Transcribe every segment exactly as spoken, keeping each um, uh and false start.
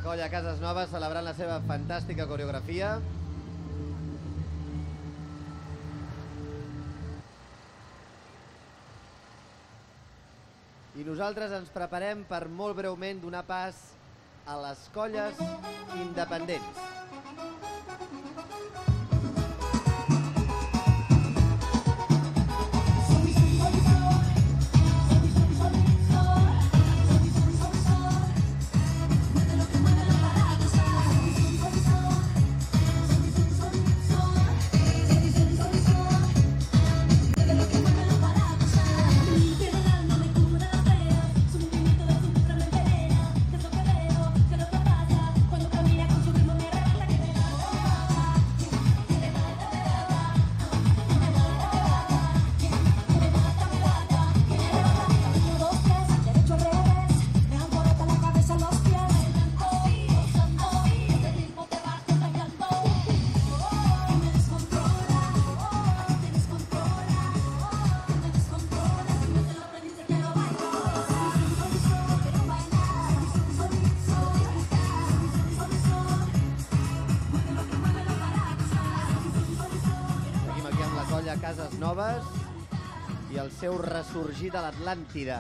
colla Cases Noves celebrant la seva fantàstica coreografia. I nosaltres ens preparem per molt breument donar pas a les colles independents. Cases Noves i el seu ressorgir de l'Atlàntida.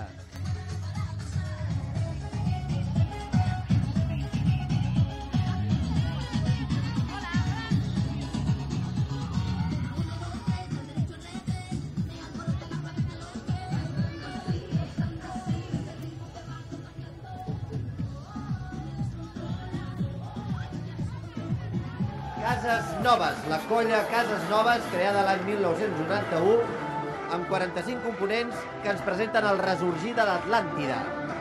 Cases Noves, la colla Cases Noves, creada l'any mil nou-cents noranta-u, amb quaranta-cinc components que ens presenten el ressorgir de l'Atlàntida.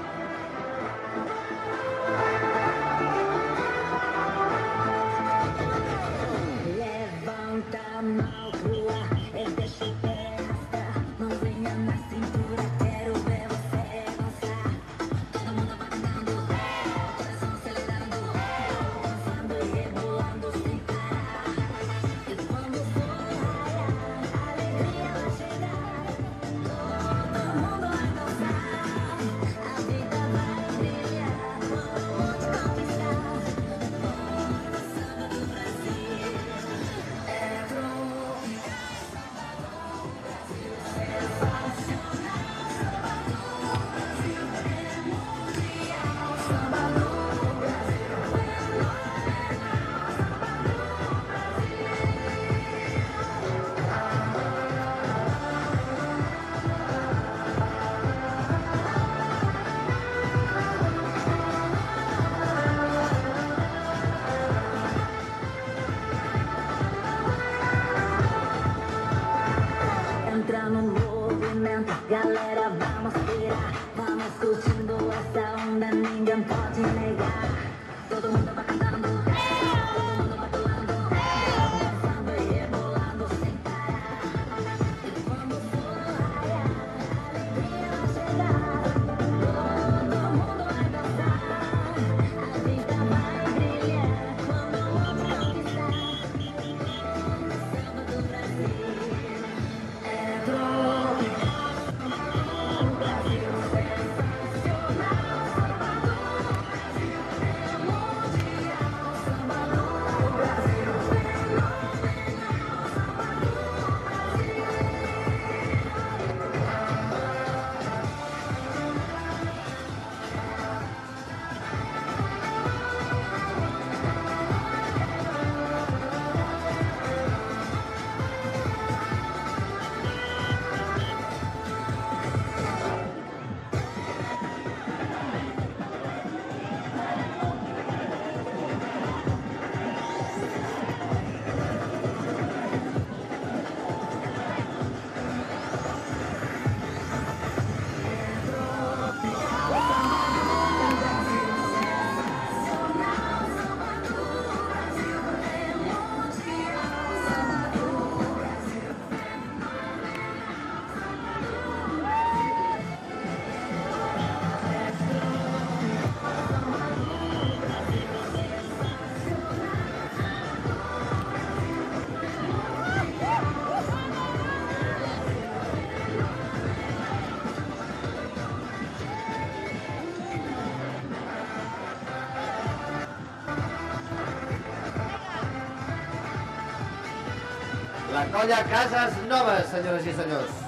Galera, vamos virar, vamos curtindo essa onda, ninguém pode negar. Todo mundo vai cantando, todo mundo vai pulando, dançando e rebolando sem parar. E quando for raiar, a alegria vai chegar. Todo mundo vai dançar, a vida vai brilhar quando o outro conquistar. Samba do Brasil entrou. Brasil sensacional, Salvador, Brasil é mundial. La colla Cases Noves, senyores i senyors.